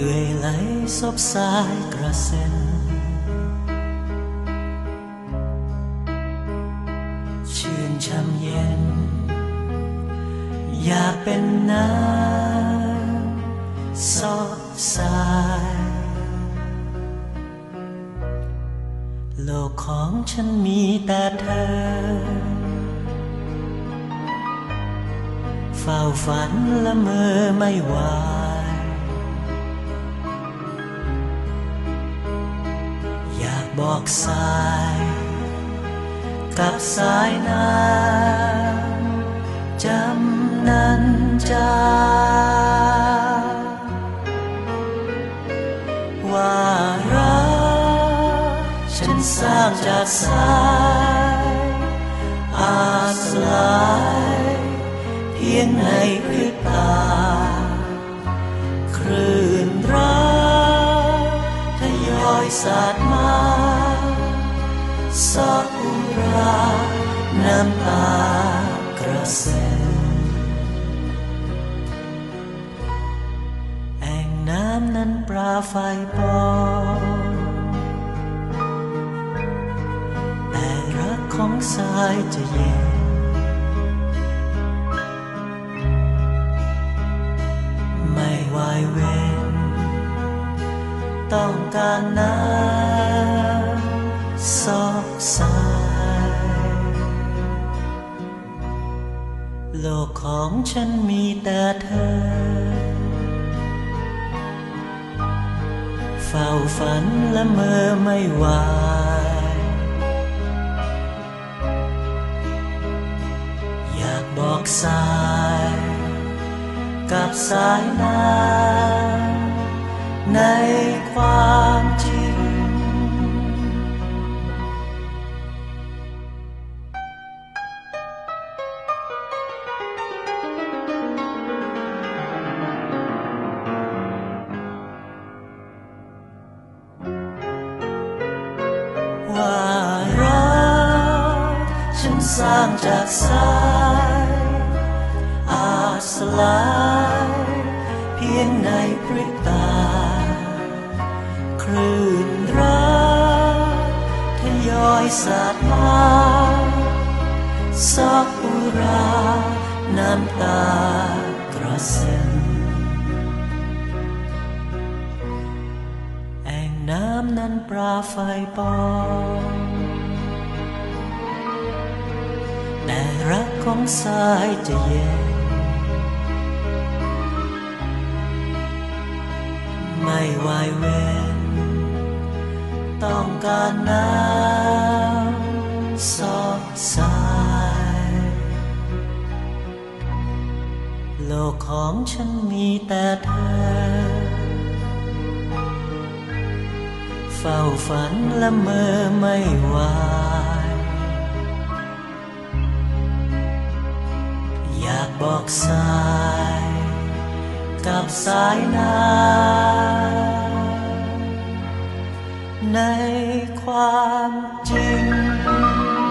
ไหลซบสายกระเซ็นชื่นช่ำเย็นอยากเป็นน้ำซบสายโลกของฉันมีแต่เธอเฝ้าฝันละเมอไม่ไหวอยากบอกสายกับสายน้ำจำนั้นจาว่ารักฉันสร้างจากสายอาสลายเพียงในพริบตาคลื่นรักทยอยสาดมาซอกอุราน้ำตากระเซ็นแอ่งน้ำนั้นปลาไฟปองแต่รักของสายจะเย็นไม่วายเว้นต้องการน้ำซอกสายโลกของฉันมีแต่เธอเฝ้าฝันละเมอไม่ไหวอยากบอกสายกับสายน้ำในความจริงว่ารักฉันสร้างจากสายอาสลายเพียงในพริบตาคลื่นรักทยอยสาดมาซอกอุราน้ำตากระเซ็นแอ่งน้ำนั้นปลาไฟปองแต่รักของสายจะเย็นไม่วายเว้นต้องการน้ำซอกสายโลกของฉันมีแต่เธอเฝ้าฝันละเมอไม่ไหวอยากบอกสายกับสายน้ำในความจริง